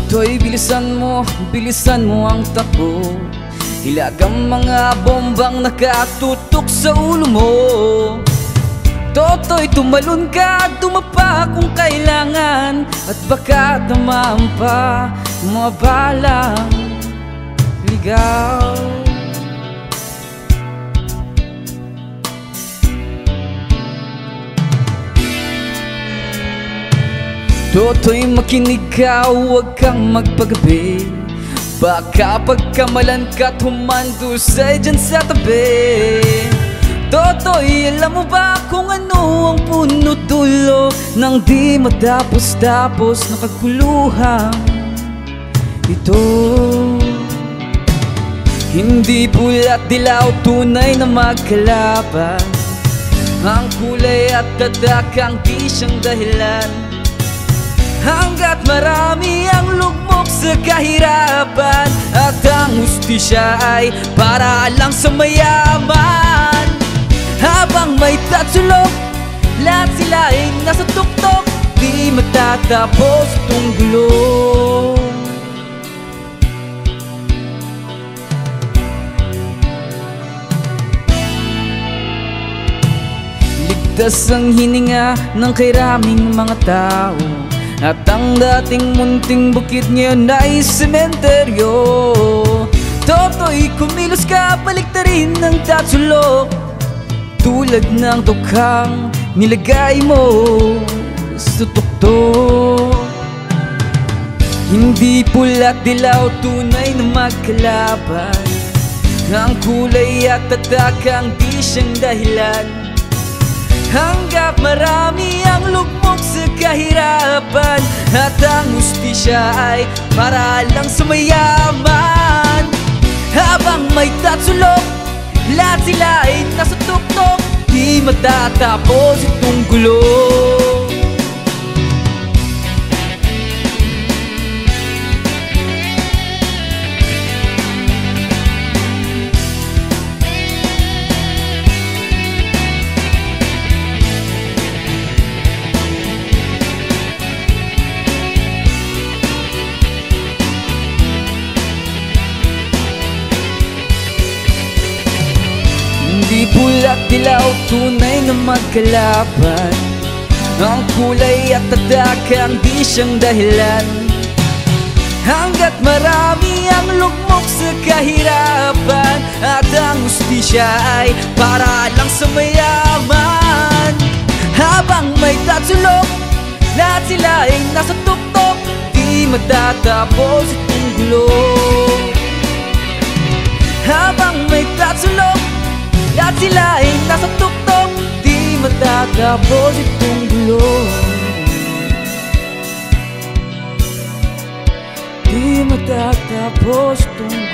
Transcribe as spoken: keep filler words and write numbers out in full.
Toto'y bilisan mo, bilisan mo ang takbo. Hilag ang mga bombang nakatutok sa ulo mo. Toto'y tumalon ka, dumapa kung kailangan, at baka tamaan pa mga balang ligaw. Toto'y makinig ka, huwag kang magpagabi. Baka pagkamalan ka't humando sa'y dyan sa tabi. Toto'y alam mo ba kung ano ang punot dulo nang di matapos-tapos na kaguluhan ito? Hindi pula't dilaw, tunay na magkalaban. Ang kulay at tatak ang di siyang dahilan. Hanggat marami ang lugmok sa kahirapan, at ang hustisya ay para lang sa mayaman. Habang may tatsulok, lahat sila ay nasa tuktok, di matatapos itong gulo. Ligtas ang hininga ng kairaming mga tao, at ang dating munting bukid ngayon ay sementeryo. Toto'y kumilos ka, baliktarin ng tatsulok, tulad ng tukhang nilagay mo sa tuktok. Hindi pula't dilaw, tunay na magkalaban. Ang kulay at tatak ang di siyang dahilan. Hanggat marami ang lugmok sa kahirapan, at ang hustisya ay para lang sa mayaman. Habang may tatsulok, lahat sila ay nasa tuktok, di matatapos itong gulo. Hindi pula't dilaw, tunay na magkalaban. Ang kulay at tatak ang di siyang dahilan. Hanggat marami ang lugmok sa kahirapan, at ang hustisya ay para lang sa mayaman. Habang may tatsulok, lahat sila ay nasa tuktok, di matatapos itong gulo. Habang may tatsulok, lahat sila ay nasa tuktok, di matatapos itong gulo. Di matatapos itong